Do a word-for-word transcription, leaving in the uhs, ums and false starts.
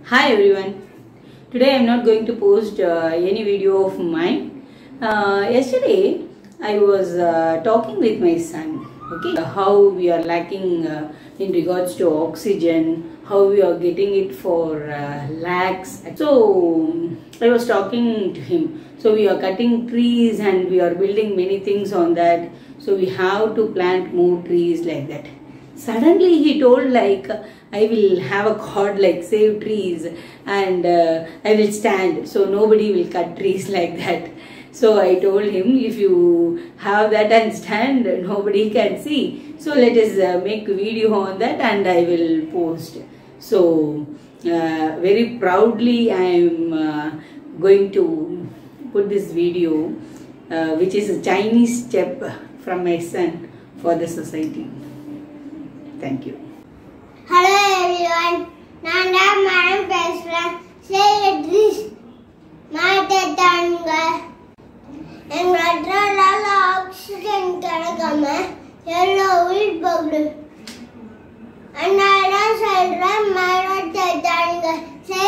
Hi everyone. Today I am not going to post uh, any video of mine. Uh, yesterday I was uh, talking with my son. Okay, uh, how we are lacking uh, in regards to oxygen, how we are getting it for uh, lakhs. So I was talking to him. So we are cutting trees and we are building many things on that. So we have to plant more trees like that. Suddenly he told like, I will have a card like save trees and uh, I will stand so nobody will cut trees like that. So I told him, if you have that and stand, nobody can see. So let us uh, make a video on that and I will post. So uh, very proudly I am uh, going to put this video uh, which is a Chinese step from my son for the society. Thank you. Hello everyone. Nanda Madam President. Say this. Mata Tanga. And Radra oxygen Karagama. Yellow wheat bubble. And I don't say Mata Tanga. Say